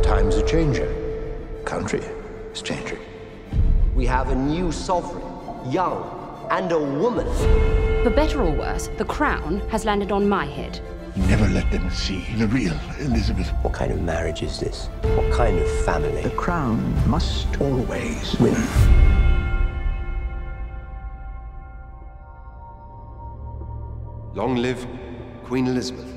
Times are changing. Country is changing. We have a new sovereign, young, and a woman. For better or worse, the crown has landed on my head. Never let them see the real Elizabeth. What kind of marriage is this? What kind of family? The crown must always win. Long live Queen Elizabeth.